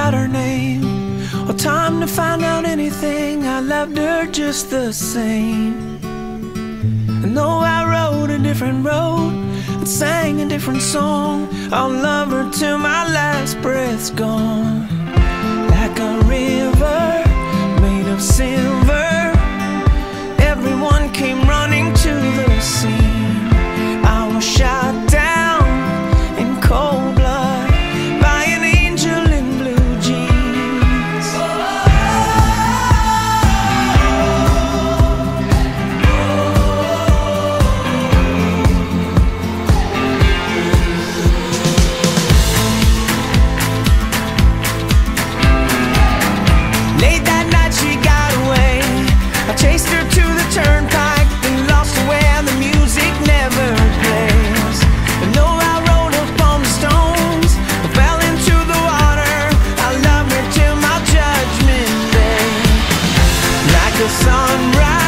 forgot her name, or time to find out anything. I loved her just the same. And though I rode a different road and sang a different song, I'll love her till my last breath's gone. Like a river made of silver, everyone came running to the scene. I was shot down in cold blood by an angel in blue jeans. Late that night she got away. I chased her to the turnpike, then lost her where the music never plays. And though I rode upon the stones, I fell into the water. I loved her till my judgment day. Like a sunrise